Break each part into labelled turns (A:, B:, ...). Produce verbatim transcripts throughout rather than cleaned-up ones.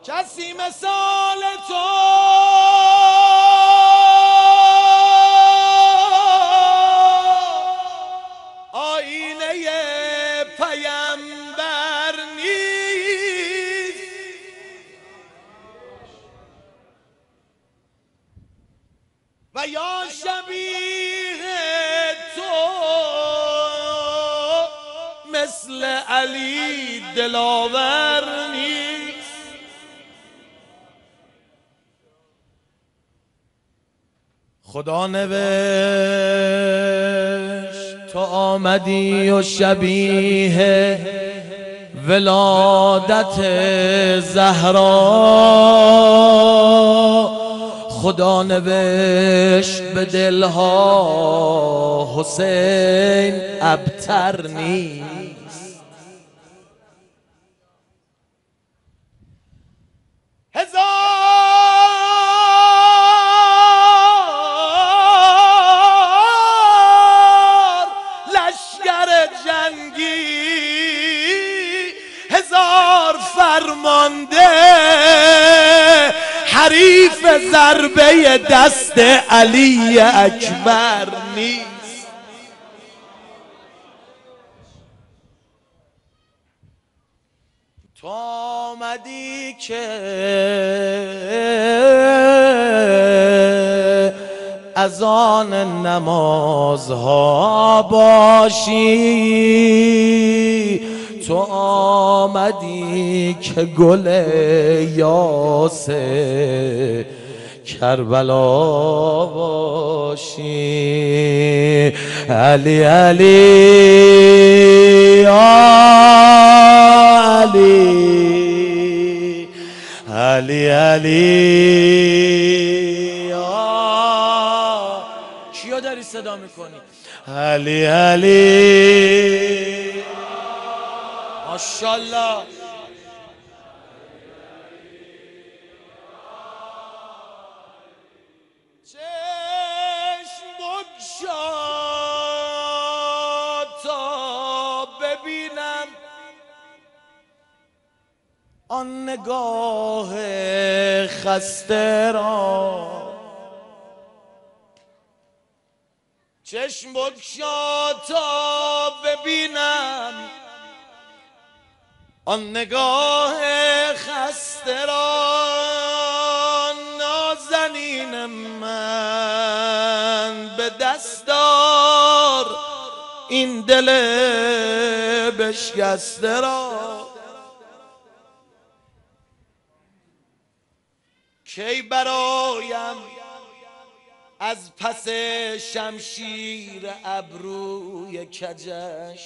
A: کسی مثال تو آینه پیمبر نیست، و یا شبیه تو مثل علی دلاور نیست. خدا نوشت تو آمدی و شبیه ولادت زهرا، خدا نوشت به دلها حسین ابتر نیست. هزار لشکر جنگی، هزار فرمانده، حریف ضربه دست علی اکبر نیست. تو آمدی که از آن نمازها باشی، تو آمدی که گل یاس کربلا باشی. علی علی علی علی علی آه. کیو داری صدا میکنی؟ علی علی ماشاءالله. چشم بگشا تا ببینم آن نگاه خسته را، چشم بگشا تا ببینم آن نگاه خسته را. نازنین من به دست دار این دل بشکسته را. کی برایم از پس شمشیر ابروی کجش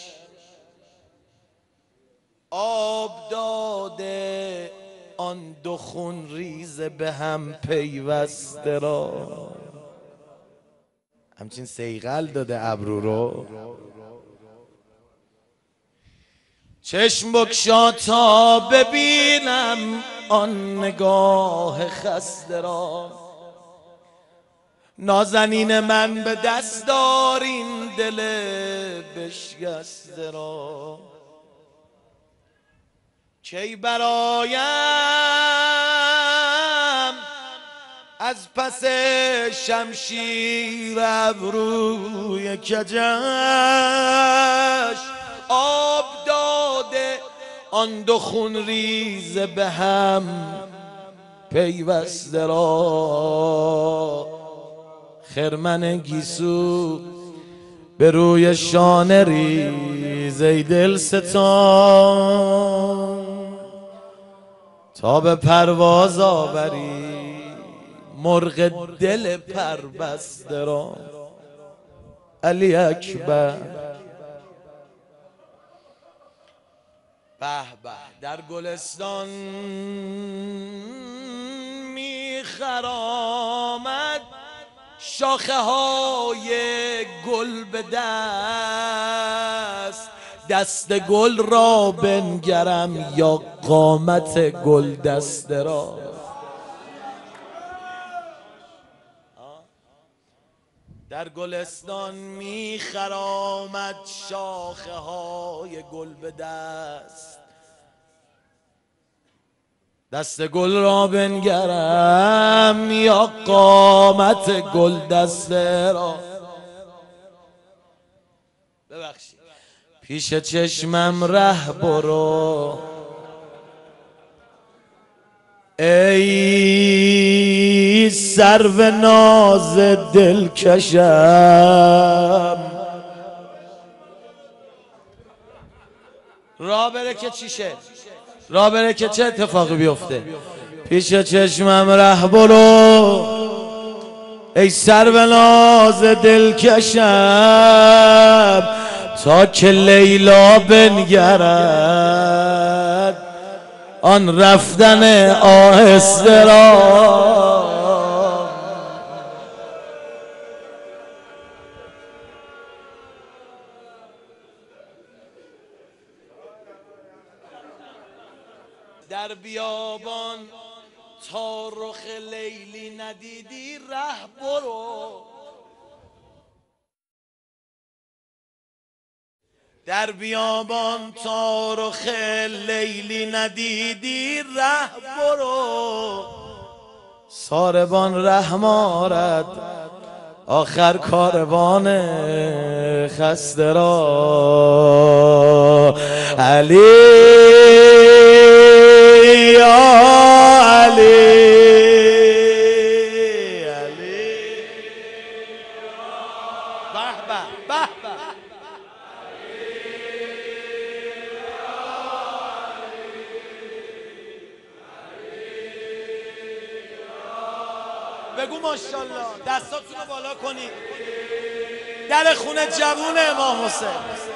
A: آب داده آن دو خون ریز به هم پیوسته را. همچین سیغل داده ابرو رو. چشم بگشا تا ببینم آن نگاه خسته را. نازنین من به دست دار این دل بشکسته را. کی برایم از پس شمشیر ابروی کجش آب داده آن دو خون ریز به هم پیوسته را. خرمن گیسو به روی شانه ریز ای دل ستان، تا به پرواز آوری مرغ دل پربسته را. علی اکبر. به به در گلستان میخرامد شاخه های گل به دست، دست گل را بنگرم یا قامت گل دسته را. در گلستان میخرامد شاخه های گل به دست، دست گل را بنگرم یا قامت گل دسته را. ببخشید. پیش چشمم ره برو ای سرو ناز دلکشم. راه بره که چیشه؟ راه بره که چه اتفاقی بیفته؟ پیش چشمم ره برو ای سرو ناز دلکشم تا که لیلا بنگرد آن رفتن آهسته را. در بیابان تا رخ لیلی ندیدی ره برو. در بیابان تا رخ لیلی ندیدی ره برو. ساربان ره مارد آخر کاروان خسته را. علی بگو ماشاءالله. دستاتون رو بالا کنید. در خونه جوون امام حسین.